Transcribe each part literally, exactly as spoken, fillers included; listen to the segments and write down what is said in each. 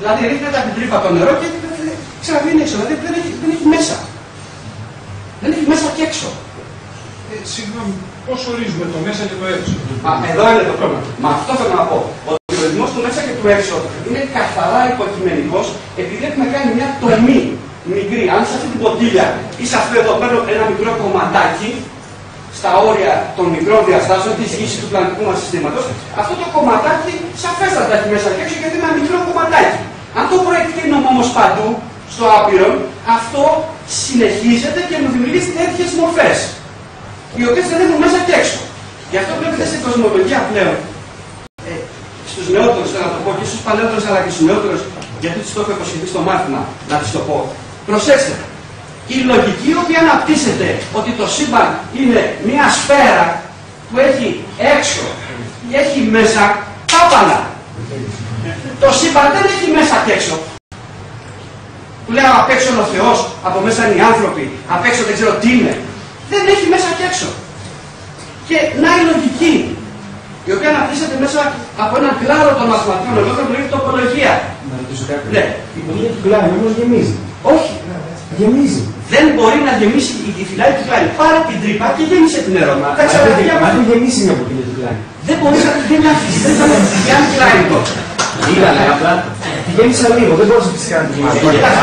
Δηλαδή ρίχνετε από την τρύπα το νερό και ξαναβγαίνει έξω. Δηλαδή δεν έχει, δεν έχει μέσα. Δεν έχει μέσα και έξω. Ε, συγγνώμη, πώς ορίζουμε το μέσα και το έξω? Α, εδώ είναι το πρόβλημα. Μα αυτό θέλω να πω. Ότι ο ορισμός του μέσα και του έξω είναι καθαρά υποκειμενικός, επειδή έχουμε κάνει μια τομή μικρή. Αν σε αυτή την ποτήλια ή σε αυτό εδώ παίρνω ένα μικρό κομματάκι στα όρια των μικρών διαστάσεων της γης του πλανητικού μας συστήματος, αυτό το κομματάκι σαφέστατα έχει μέσα και έξω γιατί είναι ένα μικρό κομματάκι. Αν το προεκτείνουμε όμως παντού, στο άπειρο, αυτό συνεχίζεται και μου δημιουργεί τέτοιες μορφές, οι οποίες δεν έχουν μέσα και έξω. Γι' αυτό βλέπετε στην κοσμολογία πλέον, ε, στους νεότερους, θέλω να το πω, και στους παλαιότερους αλλά και στους νεότερους, γιατί τους το έχω υποσχεθεί στο μάθημα, να τους το πω. Προσέξτε, η λογική η οποία αναπτύσσεται ότι το σύμπαν είναι μια σφαίρα που έχει έξω και έχει μέσα πάπανα. Το σύμπαν δεν έχει μέσα και έξω. Που λέω απ' έξω είναι ο Θεός, από μέσα είναι οι άνθρωποι, απ' έξω δεν ξέρω τι είναι. Δεν έχει μέσα και έξω. Και να η λογική, η οποία αναπτύσσεται μέσα από έναν κλάδο των μαθηματικών, εδώ θα λέγεται τοπολογία. Να ρωτήσω κάτι. Ναι. Η ποτήλια του κλάδου όμως γεμίζει. Όχι. Γεμίζει. Δεν μπορεί να γεμίσει η φυλάκη του κλάδου. Πάρε την τρύπα και γέμισε την νερόμα. Αν δεν γεμίσει μια ποτήλια του κλάδου. Δεν μπορεί να την γεμίσει. Δεν θα την κλάδου τότε. Είδανε απλά. Τη γέμισα λίγο, δεν μπορούσα φυσικά να τη γεμίσει.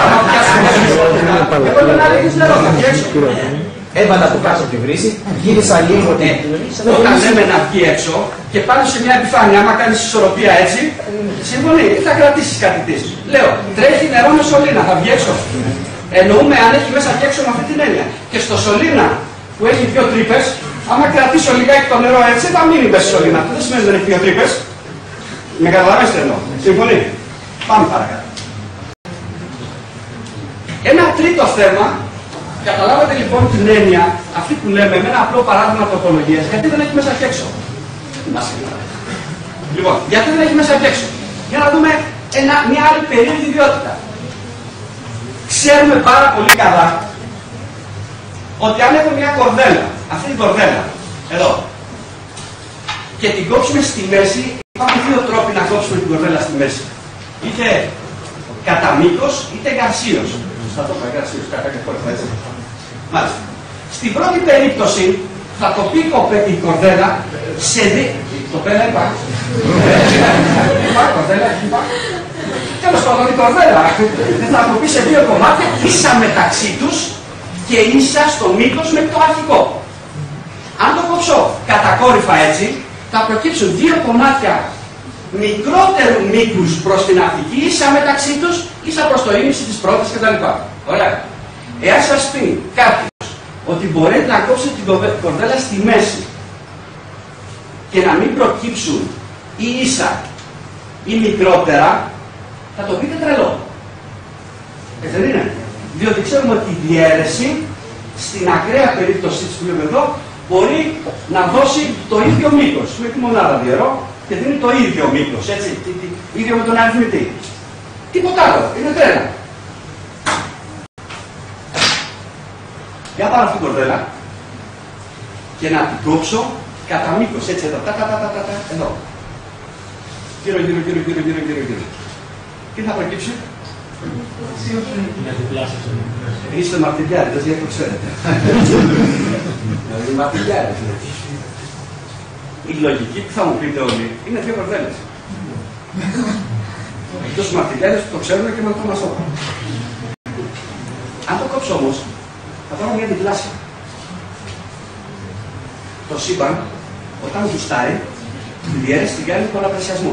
Εγώ δεν άλεγες νερό, θα βγει έξω. Έβαλα από κάτω τη βρύση, γύρισα λίγο. Όταν λέμε να βγει έξω και πάνω σε μια επιφάνεια, άμα κάνεις ισορροπία έτσι, συμφωνεί, θα κρατήσεις κάτι της. Λέω, τρέχει νερό με σωλήνα, θα βγει έξω. Εννοούμε αν έχει μέσα και έξω με αυτή την έννοια. Και στο σωλήνα που έχει δύο τρύπες, άμα κρατήσω λιγάκι το νερό έτσι, θα μείνει μέσα στη σωλήνα. Δεν σημαίνει ότι δεν έχει δύο τρύπες. Με καταλαβαίνετε εννοώ. Συμφωνεί. Πάμε παρακάτω. Ένα τρίτο θέμα. Καταλάβατε λοιπόν την έννοια αυτή που λέμε με ένα απλό παράδειγμα τοπολογίας, γιατί δεν έχει μέσα και έξω. Λοιπόν, γιατί δεν έχει μέσα και έξω. Για να δούμε ένα, μια άλλη περίεργη ιδιότητα. Ξέρουμε πάρα πολύ καλά ότι αν έχουμε μια κορδέλα, αυτή την κορδέλα, εδώ, και την κόψουμε στη μέση, υπάρχουν δύο τρόποι να κόψουμε την κορδέλα στη μέση. Είτε κατά μήκος, είτε εγκαρσίως. Θα το πω εγκαρσίως, κατά και κόρφα, έτσι. Μάλιστα. Στην πρώτη περίπτωση θα το πει η κορδέλα σε δύο. Το πέρα υπάρχει. Υπάρχει κορδέλα, υπάρχει. Τέλος πάντων η κορδέλα θα το πει σε δύο κομμάτια ίσα μεταξύ τους και ίσα στο μήκος με το αρχικό. Αν το κόψω κατακόρυφα έτσι, θα προκύψουν δύο κομμάτια μικρότερου μήκους προς την αρχική, ίσα μεταξύ τους, ίσα προς το ίμιση της πρώτης κτλ. Ωραία. Εάν σας πει κάποιος ότι μπορείτε να κόψετε την κορδέλα στη μέση και να μην προκύψουν ή ίσα ή μικρότερα, θα το πείτε τρελό. Έτσι δεν είναι? Διότι ξέρουμε ότι η διαίρεση στην ακραία περίπτωση της που λέμε εδώ μπορεί να δώσει το ίδιο μήκος. Με τη μονάδα διαιρώ και δίνει το ίδιο μήκος, έτσι, ίδιο με τον αριθμητή. Τίποτα άλλο, είναι τρέλα. Για πάρω αυτή την κορδέλα και να την κόψω κατά μήκος, έτσι εδώ, τα, τα, τα, τα, τα, τα, εδώ. Γύρω, γύρω, γύρω, γύρω, γύρω, γύρω, γύρω. Τι θα προκύψει? Είστε μαρτυριάριδες, γιατί το ξέρετε. Δηλαδή μαρτυριάριδες. Η λογική που θα μου πείτε όλοι είναι δύο κορδέλες. Εκτός μαρτυριάριδες που το ξέρουν και με το μας το πω. Αν το κόψω όμως, θα πάρω μια διπλάσια. Το σύμπαν, όταν γουστάρει, τη διαίρεση την κάνει πολλαπλασιασμό.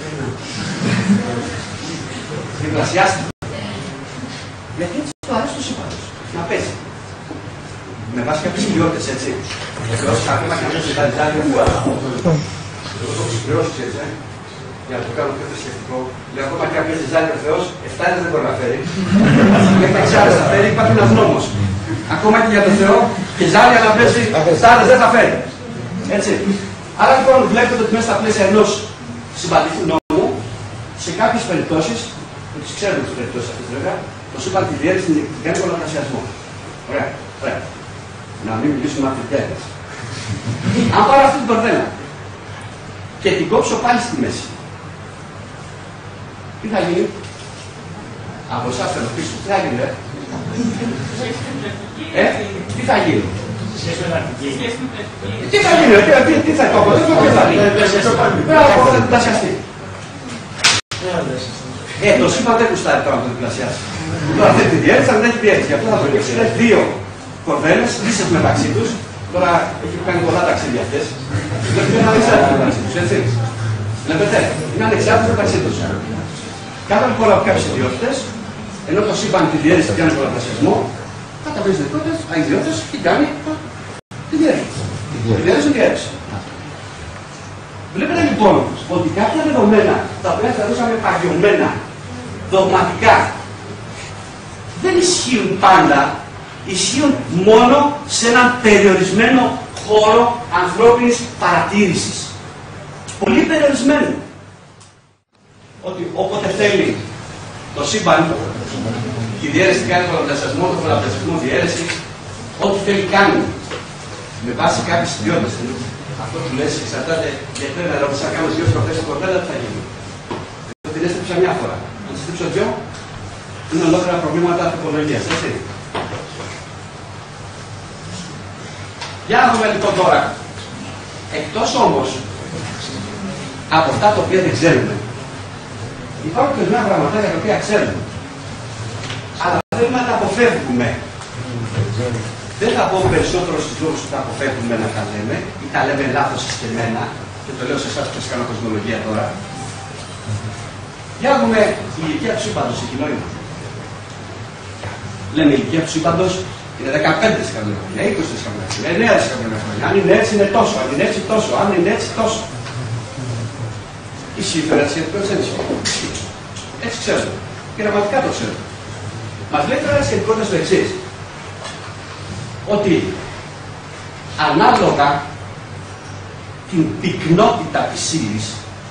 Διπλασιάστηκε. Γιατί έτσι το αρέσει το σύμπαν να παίζει. Με βάση κάποιες ιδιότητες, έτσι. Βεβαίως, ακόμα και να μην ζητάει ζάρι, εγώ το ξυπηρώσεις, έτσι, ε. Για να το κάνω πιο θρησκευτικό. Λέω ακόμα και κάποιες ζάρι ο Θεός, εφτά δεν μπορεί να φέρει. Μέχρι τα εξάρες θα φέρει, υπάρχει ένας νόμος. Ακόμα και για τον Θεό, και ζάρια να πέσει, εφτά δεν θα φέρει. Έτσι. Άρα λοιπόν βλέπετε ότι μέσα στα πλαίσια ενός συμπαντικού νόμου, σε κάποιες περιπτώσεις, που τις ξέρουμε τις περιπτώσεις αυτές βέβαια, το σύμπαν τη διαίρεση την κάνει πολλαπλασιασμό. Ωραία, ωραία. Να μην μιλήσουμε μαθητές. Αν πάρω αυτή την κορδέλα και την κόψω πάλι στη μέση, τι θα γίνει? Από εσάς θέλω πίσω. Τι θα γίνει, ρε? Ε, τι θα γίνει? Τι θα γίνει, ρε? Τι, τι θα το αποτέλεσμα, τι θα γίνει? Πρέπει να αποτελεσιαστεί. Ε, το ΣΥΜΠΑΝ δεν κουστάρει τώρα να το διπλασιάσει. Τώρα αυτή τη διέρεση, αν δεν έχει διέρεση. Γι' αυτό θα το ρίξει. Είναι δύο κορδέλες, λύσες μεταξύ τους. Τώρα έχει κάνει πολλά ταξίδια αυτές. Δεν είναι ανεξάρτητες μεταξύ τους, έτσι. Βλέπετε, είναι ανεξάρτητες μεταξύ τους. Κάτω λοιπόν από κάποιες ιδιότητες, ενώ το ΣΥΜΠΑΝ τη διέρεση θα κάνει πολλαπλασιασμό, καταβρίζει ιδιότητες, aiδιότητες και κάνει τη διέρεση. Τη διέρεση είναι διέρεση. Βλέπετε λοιπόν ότι κάποια δεδομένα τα οποία θεωρούσαμε παγιωμένα, δογματικά, δεν ισχύουν πάντα, ισχύουν μόνο σε έναν περιορισμένο χώρο ανθρώπινης παρατήρησης. Πολύ περιορισμένο. Ότι όποτε θέλει το ΣΥΜΠΑΝ, τη διέρεση κάνει πολλαπλασιασμό, το πολλαπλασιασμό διέρεση, ό,τι θέλει κάνει με βάση κάποιες ιδιότητες. Αυτό που λες εξαρτάται γιατί δεν ερώτησα να κάνω δύο στροφές στο κορδέλα, τι θα γίνει. Θα την έστρεψα μια φορά. Αν τη στρέψω δυο, είναι ολόκληρα προβλήματα τυπολογίας, έτσι. Για να δούμε λοιπόν τώρα. Εκτός όμως από αυτά τα οποία δεν ξέρουμε, υπάρχουν και ορισμένα πραγματάκια τα οποία ξέρουμε. Αλλά θέλουμε να τα αποφεύγουμε. Δεν θα πω περισσότερο στους λόγους που τα αποφεύγουμε να τα λέμε ή τα λέμε λάθος συσκεμμένα, και το λέω σε εσάς που σας κάνω κοσμολογία τώρα. Για να δούμε η ηλικία του ΣΥΜΠΑΝτος, η κοινότητα. Λέμε η ηλικία του ΣΥΜΠΑΝτος είναι δεκαπέντε δισεκατομμύρια χρόνια, είκοσι δισεκατομμύρια χρόνια, εννέα δισεκατομμύρια χρόνια. Αν είναι έτσι είναι τόσο, αν είναι έτσι τόσο, αν είναι έτσι τόσο. Ισχύει τώρα σχετικό, έτσι δεν ισχύει. Έτσι ξέρουμε. Και γραμματικά το ξέρουμε. Μας λέει τώρα σχετικότητα στο εξής. Ότι ανάλογα την πυκνότητα της ύλης,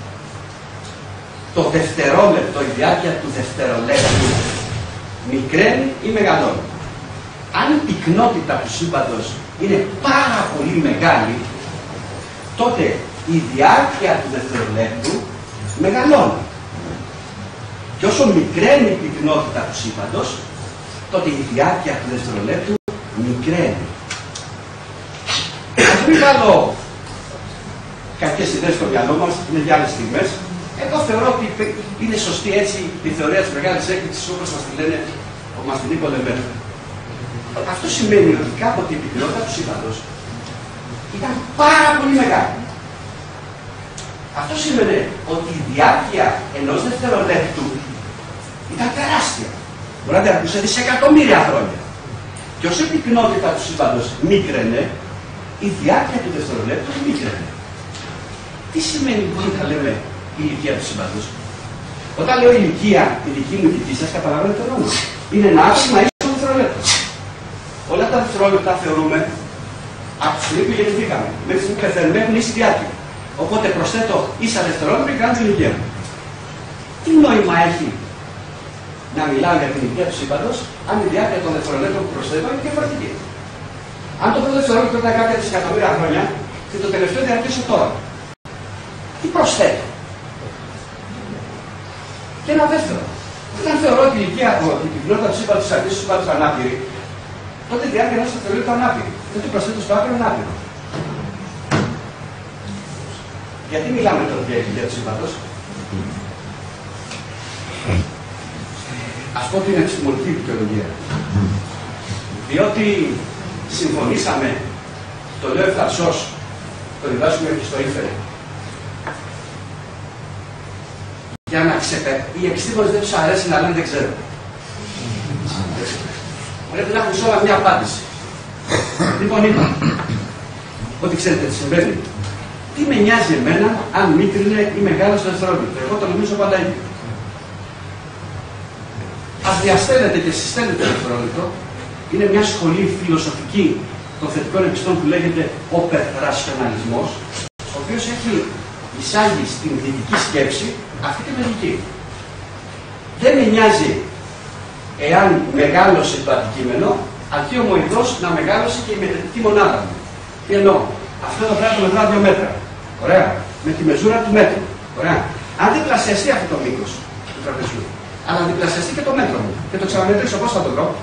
το δευτερόλεπτο, η διάρκεια του δευτερολέπτου μικραίνει ή μεγαλώνει. Αν η πυκνότητα του σύμπαντος είναι πάρα πολύ μεγάλη, τότε η διάρκεια του δευτερολέπτου μεγαλώνει. Και όσο μικραίνει η πυκνότητα του σύμπαντος, τότε η διάρκεια του δευτερολέπτου μικραίνει. Ας μην βάλω κακές ιδέες στο μυαλό μας, είναι για άλλες στιγμές. Εγώ θεωρώ ότι είναι σωστή έτσι η θεωρία της μεγάλης έκπληξης όπως μας τη λένε, όπως μας την είπε ο Λεμέρ. Αυτό σημαίνει ότι κάποτε η πυκνότητα του σύμπαντος ήταν πάρα πολύ μεγάλη. Αυτό σημαίνει ότι η διάρκεια ενός δευτερολέπτου ήταν τεράστια. Μπορεί να διαρκούσε δισεκατομμύρια χρόνια. Και όσο η πυκνότητα του σύμπαντος μίκραινε, η διάρκεια του δευτερολέπτου μίκραινε. Τι σημαίνει που θα λέμε η ηλικία του σύμπαντος? Όταν λέω ηλικία, η δική μου δική σας, καταλαβαίνετε το νόημα. Είναι ένα άξιμα ίσο δευτερολέπτο. Όλα τα δευτερόλεπτα θεωρούμε από τη στιγμή που γεννηθήκαμε. Μέχρι τη στιγμή που πεθαίνουμε έχουν ίση διάρκεια. Οπότε προσθέτω ίσα δευτερόλεπτα και κάνω την ηλικία μου. Τι νόημα έχει να μιλάω για την ηλικία του σύμπαντος, αν η διάρκεια των δευτερολέπτων που προσθέτω είναι διαφορετική? Αν το πρώτο δευτερόλεπτο ήταν κάποια δισεκατομμύρια χρόνια και το τελευταίο διαρκέσει τώρα, τι προσθέτω? Και ένα δεύτερο. Όταν θεωρώ ότι η ηλικία, η πυκνότητα του σύμπαντος της αρχής του σύμπαντος ανάπηρη, τότε η διάρκεια ενός δευτερολέπτου ανάπηρη. Τότε προσθέτω στο άκρο ανάπηρο. Γιατί μιλάμε τώρα για ηλικία του σύμπαντος? Ας πω την επιστημονική δικαιολογία. Διότι συμφωνήσαμε, το λέω ευθαρσώς, το διδάσκουμε και στο ύφερε. Για να ξεπε... Οι επιστήμονες δεν τους αρέσει να λένε δεν ξέρω. Πρέπει να έχουν σε όλα μια απάντηση. Λοιπόν, είπα ότι ξέρετε τι συμβαίνει. Τι με νοιάζει εμένα αν μίκρινε ή μεγάλο στο δευτερόλεπτο? Εγώ το νομίζω πάντα ίδιο. Ας διαστέλνετε και συστέλνετε το δευτερόλεπτο. Είναι μια σχολή φιλοσοφική των θετικών επιστών που λέγεται οπερρασιοναλισμός, ο οποίος έχει εισάγει στην δυτική σκέψη αυτή τη μερική. Δεν με νοιάζει εάν μεγάλωσε το αντικείμενο, αρκεί ομοειδώς να μεγάλωσε και η μετρητική μονάδα μου. Τι εννοώ? Αυτό εδώ πρέπει να μετρά δύο μέτρα. Ωραία. Με τη μεζούρα του μέτρου. Ωραία. Αν δεν πλασιαστεί αυτό το μήκος του τραπεζιού, αλλά διπλασιαστεί και το μέτρο μου. Και το ξαναμετρήσω, πώς θα το βρω.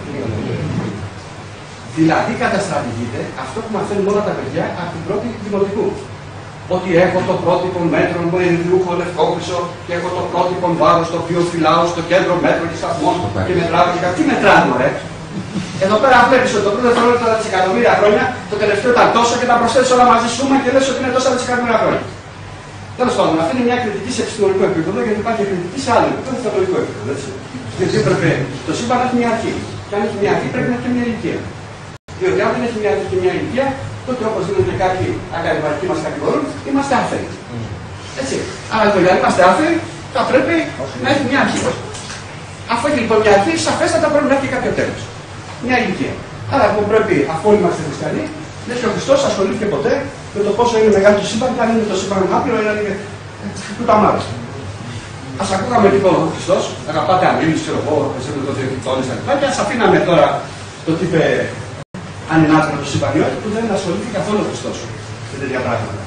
Δηλαδή καταστρατηγείται αυτό που μαθαίνουν όλα τα παιδιά από την πρώτη δημοτικού. Ότι έχω το πρότυπο μέτρο μου ενδιούχο λευκόπισο και έχω το πρότυπο βάρος το οποίο φυλάω στο κέντρο μέτρο και σταθμό και μετράω και κάτι. Τι μετράνε, ρε. Εδώ πέρα βλέπεις ότι το πρώτο δευτερόλεπτο ήταν δισεκατομμύρια χρόνια, το τελευταίο ήταν τόσο και τα προσθέτεις όλα μαζί σούμα και λες ότι είναι τόσα δισεκατομμύρια χρόνια. Τέλος πάντων, αυτή είναι μια κριτική σε επιστημονικό επίπεδο, γιατί υπάρχει κριτική σε άλλο επίπεδο, θεωρητικό επίπεδο. Γιατί έπρεπε το σύμπαν να έχει μια αρχή. Και αν έχει μια αρχή, πρέπει να έχει μια ηλικία. Διότι αν δεν έχει μια αρχή και μια ηλικία, τότε όπως δίνονται κάποιοι ακαδημαϊκοί μας κατηγορούν, είμαστε άθεοι. Έτσι. Άρα το για να είμαστε άθεοι, θα πρέπει να έχει μια αρχή. Αφού έχει λοιπόν μια αρχή, σαφέστατα πρέπει να έχει και κάποιο τέλος. Μια ηλικία. Άρα λοιπόν πρέπει, αφού όλοι είμαστε χριστιανοί, δεν και ο Χριστός ασχολήθηκε ποτέ με το πόσο είναι μεγάλο το σύμπαν, και αν είναι το σύμπαν άπειρο, είναι του τα μάτια. Ας ακούγαμε λοιπόν ο Χριστός, αγαπάτε αμήλους, ξέρω εγώ, πιστεύετε το διοικητώνες τα λοιπά, και ας αφήναμε τώρα το τι είπε, αν είναι άπειρο το σύμπαν ή όχι, που δεν ασχολήθηκε καθόλου ο Χριστός με τέτοια πράγματα.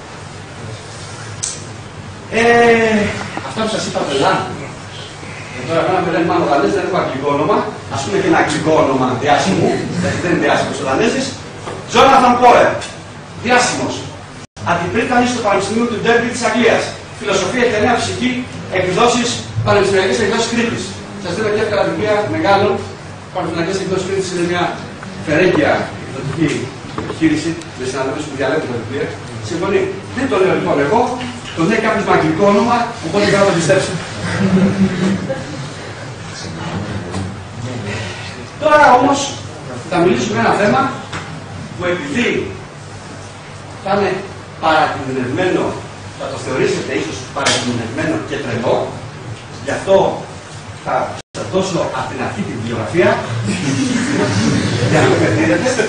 Ε, αυτά που σας είπα πελά. Και τώρα εμένα με λένε μάλλον Δανέζης, δεν έχω αγγλικό όνομα, ας πούμε και ένα αγγλικό όνομα διάσημο, γιατί δεν είναι διάσημος ο Δανέζης. Τζόναθαν Πόρερ, διάσημος. Αντιπρίτανης στο Πανεπιστημίο του Ντέρμπι της Αγγλίας. Φιλοσοφία και νέα φυσική, εκδόσεις, πανεπιστημιακές εκδόσεις Κρήτης. Σας δίνω και εύκολα βιβλία μεγάλων. Πανεπιστημιακές εκδόσεις Κρήτης είναι μια φερέγγια εκδοτική επιχείρηση με συναδέλφους που διαλέγουν τα βιβλία. Συμφωνεί. Δεν το λέω λοιπόν εγώ, το λέει κάποιος με αγγλικό όνομα, οπότε δεν θα το πιστέψω. Τώρα όμως θα μιλήσουμε για ένα θέμα που επειδή θα είναι παρακινδυνευμένο, θα το θεωρήσετε ίσως παρακινδυνευμένο και τρελό, γι' αυτό θα σας δώσω από την αρχή την βιογραφία για να με δείτε,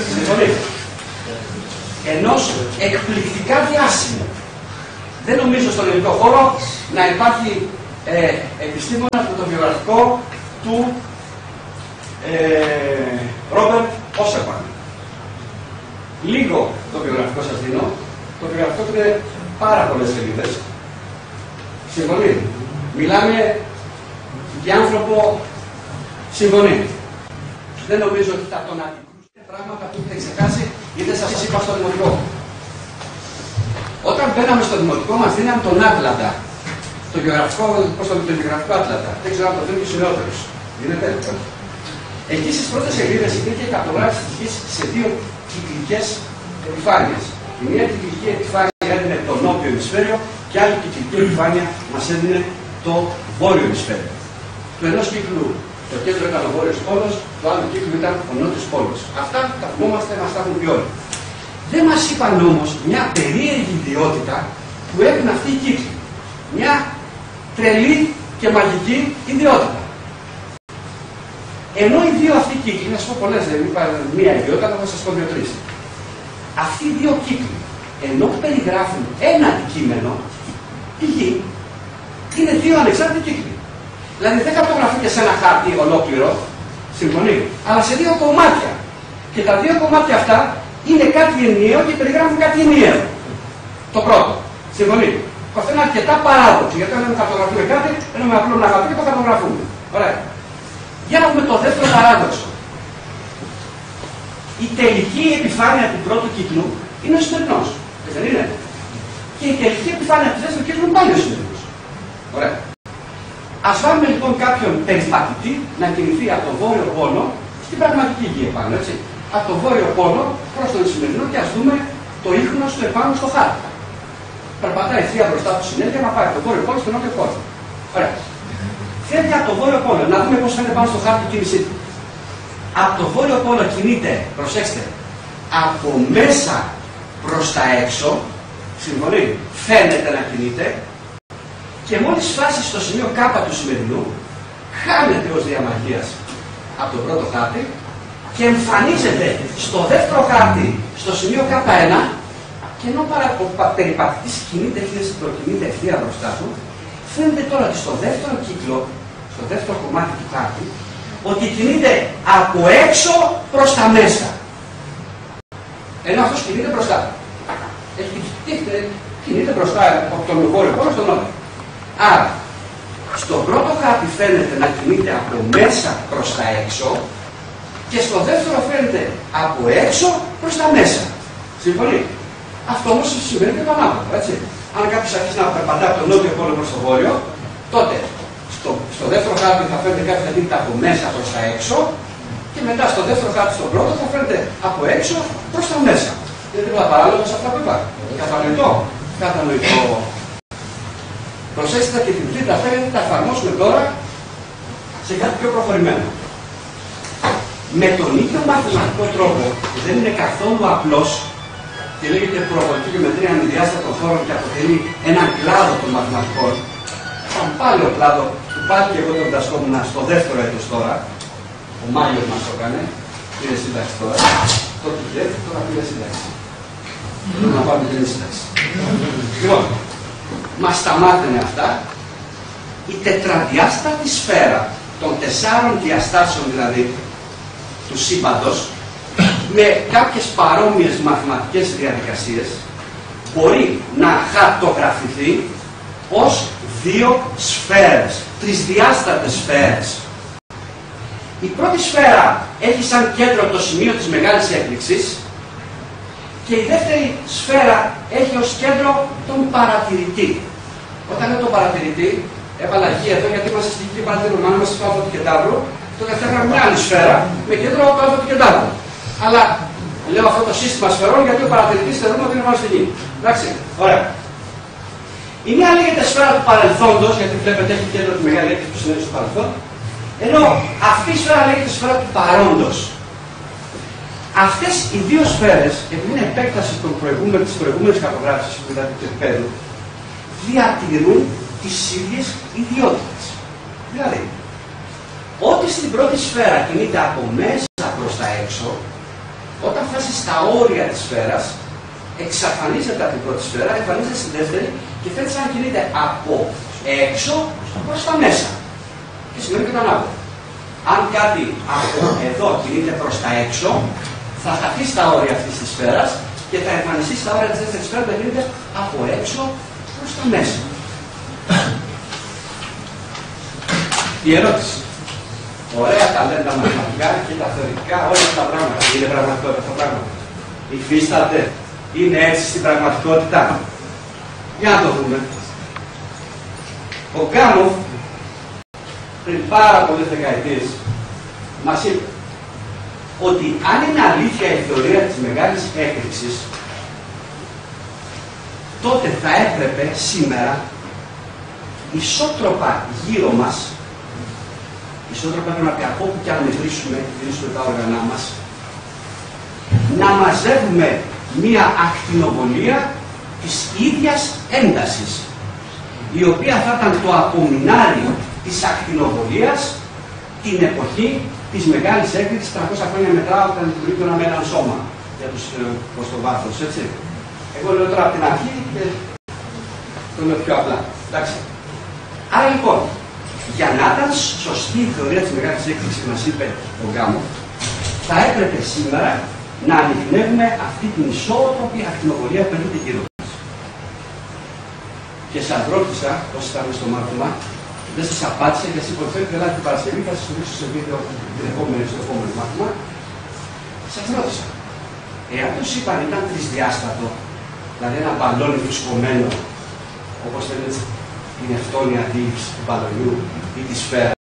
ενός εκπληκτικά διάσημου. Δεν νομίζω στον ελληνικό χώρο να υπάρχει ε, επιστήμονα από το βιογραφικό του Ρόμπερτ Όσερμαν. Λίγο το βιογραφικό σας δίνω. Το βιογραφικό του είναι πάρα πολλές σελίδες. Συμφωνεί. Μιλάμε για άνθρωπο συμφωνεί. Δεν νομίζω ότι θα τον αντικρούσετε πράγματα που έχετε ξεχάσει ή δεν σας είπα στο δημοτικό. Όταν μπαίναμε στο δημοτικό μας δίναμε τον Άτλαντα. Το βιογραφικό, πώς το, το βιογραφικό Άτλαντα. Δεν ξέρω αν το δίνει και στους νεότερους. Γίνεται έτσι. Εκεί στις πρώτες σελίδες υπήρχε καρτογράφηση της γης σε δύο κυκλικές επιφάνειες. Η μία κυκλική επιφάνεια έδινε το νότιο ημισφαίριο και άλλη κυκλική επιφάνεια μας έδινε το βόρειο ημισφαίριο. Του ενός κύκλου το κέντρο ήταν ο βόρειος πόλος, το άλλο κύκλο ήταν ο νότιος πόλος. Αυτά τα θυμόμαστε, μας τα έχουν πει όλοι. Δεν μας είπαν όμως μια περίεργη ιδιότητα που έχουν αυτή η κύκλη. Μια τρελή και μαγική ιδιότητα. Ενώ οι δύο αυτοί κύκλοι, να σας πω πολλές, δεν είπα μία ιδιότητα, θα σας πω δύο-τρεις. Αυτοί οι δύο κύκλοι, ενώ περιγράφουν ένα αντικείμενο, τη γη, είναι δύο ανεξάρτητοι κύκλοι. Δηλαδή δεν χαρτογραφούνται σε ένα χάρτη ολόκληρο, συμφωνεί, αλλά σε δύο κομμάτια. Και τα δύο κομμάτια αυτά είναι κάτι ενιαίο και περιγράφουν κάτι ενιαίο. Το πρώτο, συμφωνεί. Αυτό είναι αρκετά παράδοξο, γιατί αν χαρτογραφούμε κάτι, έχουμε απλό να χαρτί και το χαρτογραφούμε. Ωραία. Για να δούμε το δεύτερο παράδοξο. Η τελική επιφάνεια του πρώτου κύκλου είναι ο σημερινός. Δεν είναι. Και η τελική επιφάνεια του δεύτερου κύκλου είναι πάλι ο σημερινός. Ωραία. Ας βάλουμε λοιπόν κάποιον περιπατητή να κινηθεί από τον βόρειο πόλο στην πραγματική γη επάνω, έτσι. Από τον βόρειο πόλο προς τον σημερινό και ας δούμε το ίχνος του επάνω στο χάρτη. Περπατάει ευθεία μπροστά του συνέχεια να πάει από τον βόρειο πόλο στον νότιο πόλο. Ωραία. Φεύγει από το βόρειο πόλο. Να δούμε πώς φαίνεται πάνω στο χάρτη η κίνησή του. Από το βόρειο πόλο κινείται, προσέξτε, από μέσα προς τα έξω, συμφωνεί, φαίνεται να κινείται και μόλις φτάσει στο σημείο K του σημερινού, χάνεται ως διαμαγείας από τον πρώτο χάρτη και εμφανίζεται στο δεύτερο χάρτη, στο σημείο K ένα και ενώ ο περιπατητής κινείται, κινείται ευθεία μπροστά του, φαίνεται τώρα ότι στο δεύτερο κύκλο, στο δεύτερο κομμάτι του χάρτη, ότι κινείται από έξω προς τα μέσα. Ενώ αυτός κινείται μπροστά. Έχει, κινείται μπροστά από τον βόρειο πόλο στον νότιο. Άρα, στον πρώτο χάρτη φαίνεται να κινείται από μέσα προς τα έξω και στο δεύτερο φαίνεται από έξω προς τα μέσα. Συμφωνεί. Αυτό όμως σημαίνει και το ανάποδο, έτσι. Αν κάποιος αρχίσει να περπατά από τον νότιο πόλο προς το βόρειο, τότε στο, στο δεύτερο χάρτη θα φαίνεται κάτι να κινείται από μέσα προς τα έξω και μετά στο δεύτερο χάρτη στον πρώτο θα φαίνεται από έξω προς τα μέσα. Είναι τίποτα παράλογο σε αυτά που είπα. Κατανοητό. Κατανοητό. Προσέξτε και την τρίτα αυτά γιατί τα εφαρμόσουμε τώρα σε κάτι πιο προχωρημένο. Με τον ίδιο μαθηματικό τρόπο, που δεν είναι καθόλου απλός και λέγεται προβολική γεωμετρία ανιδιάστατων χώρων και αποτελεί έναν κλάδο των μαθηματικών, σαν πάλι ο κλάδο που πάλι και εγώ τον διδασκόμουν στο δεύτερο έτος τώρα, ο Μάιος μας το έκανε, πήρε σύνταξη τώρα, τότε και τώρα πήρε σύνταξη. Πρέπει να πάμε την σύνταξη. Λοιπόν, μας τα μάθαινε αυτά η τετραδιάστατη σφαίρα των τεσσάρων διαστάσεων δηλαδή του σύμπαντος με κάποιες παρόμοιες μαθηματικές διαδικασίες μπορεί να χαρτογραφηθεί ως δύο σφαίρες, τρισδιάστατες σφαίρες. Η πρώτη σφαίρα έχει σαν κέντρο το σημείο της μεγάλης έκπληξης και η δεύτερη σφαίρα έχει ως κέντρο τον παρατηρητή. Όταν λέω τον παρατηρητή, έβαλα γη εδώ γιατί είμαστε στη γη παρατηρούμε, αν είμαστε στο άλφα του κεντάβρου, τότε θα έχουμε μια άλλη σφαίρα με κέντρο το άλφα του κεντάβρου. Αλλά λέω αυτό το σύστημα σφαιρών γιατί ο παρατηρητής θεωρούμε ότι είναι πάνω στη γη. Εντάξει, ωραία. Η μία λέγεται σφαίρα του παρελθόντος, γιατί βλέπετε έχει κέντρο τη μεγάλη έκπληξη που συνέβη στο παρελθόν, ενώ αυτή η σφαίρα λέγεται σφαίρα του παρόντος. Αυτές οι δύο σφαίρες, επειδή είναι επέκταση των προηγούμενων, της προηγούμενης χαρτογράφησης που είδατε του επίπεδου, διατηρούν τις ίδιες ιδιότητες. Δηλαδή, ό,τι στην πρώτη σφαίρα κινείται από μέσα προς τα έξω, όταν φτάσει στα όρια της σφαίρας, εξαφανίζεται από την πρώτη σφαίρα, εμφανίζεται στη δεύτερη και φαίνεται σαν να κινείται από έξω προς τα μέσα. Και σημαίνει και το ανάποδο. Αν κάτι από εδώ κινείται προς τα έξω, θα χαθεί στα όρια αυτής της σφαίρας και θα εμφανιστεί στα όρια της δεύτερης σφαίρας που κινείται από έξω προς τα μέσα. Η ερώτηση. Ωραία τα λένε τα μαθηματικά και τα θεωρητικά, όλα αυτά τα πράγματα. Είναι πραγματικότητα αυτά τα πράγματα. Υφίσταται. Είναι έτσι στην πραγματικότητα. Για να το δούμε. Ο Γκάμοφ πριν πάρα πολλές δεκαετίες μας είπε ότι αν είναι αλήθεια η θεωρία της μεγάλης έκρηξης, τότε θα έπρεπε σήμερα ισότροπα γύρω μας, ισότροπα πρέπει να πει από όπου και αν μετρήσουμε, μετρήσουμε τα όργανά μας, να μαζεύουμε μία ακτινοβολία της ίδιας έντασης, η οποία θα ήταν το απομεινάρι της ακτινοβολίας την εποχή της μεγάλης έκρηξης τριακόσια χρόνια μετά, όταν λειτουργεί με έναν σώμα για τους προς το βάθος, έτσι. Εγώ λέω τώρα από την αρχή και το λέω πιο απλά. Εντάξει. Άρα λοιπόν, για να ήταν σωστή η θεωρία της μεγάλης έκρηξης που μας είπε ο Γκάμοφ, θα έπρεπε σήμερα να ανοιχνεύουμε αυτή την ισόρροπη ακτινοβολία που περνείται γύρω μας. Και σας ρώτησα, όσοι ήταν στο μάθημα, δεν σας απάντησα γιατί σας υποθέτω ότι την Παρασκευή θα σας δείξω σε βίντεο την επόμενη, στο επόμενο μάθημα. Σας ρώτησα, εάν το ΣΥΜΠΑΝ ήταν τρισδιάστατο, δηλαδή ένα μπαλόνι φουσκωμένο, όπως θέλετε την ευτόνια αντίληψη του μπαλονιού ή τη σφαίρα,